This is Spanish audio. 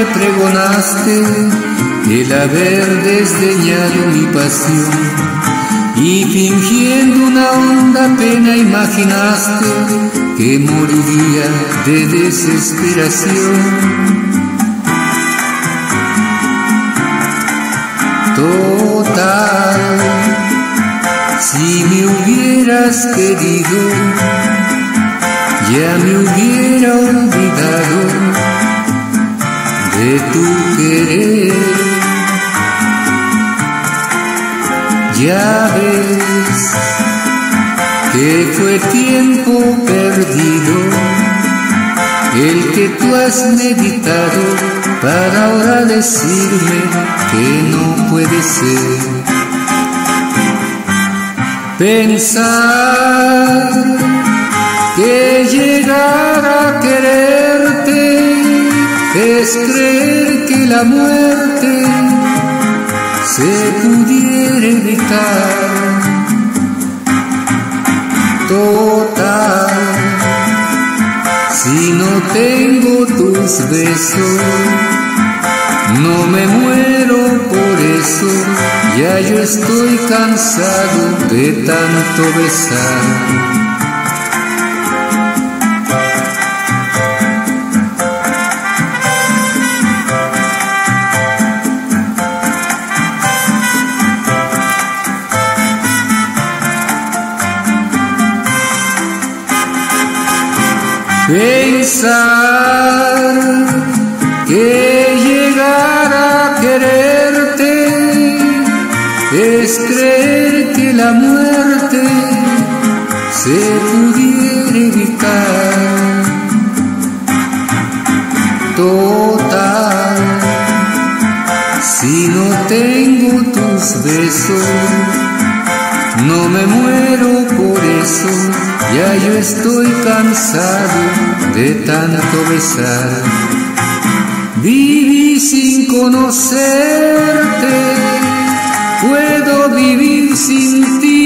pregonaste el haber desdeñado mi pasión, y fingiendo una honda pena imaginaste que moriría de desesperación. Total, si me hubieras querido, ya me hubiera olvidado de tu querer. Ya ves que fue tiempo perdido el que tú has meditado para ahora decirme que no puede ser. Pensar que llegar a quererte es creer que la muerte se pudiera evitar. Total, si no tengo tus besos, no me muero por eso. Ya yo estoy cansado de tanto besar. Pensar que llegar a quererte es creer que la muerte se pudiera evitar. Total, si no tengo tus besos, no me muero por eso. Ya yo estoy cansado de tanto besar. Viví sin conocerte, puedo vivir sin ti.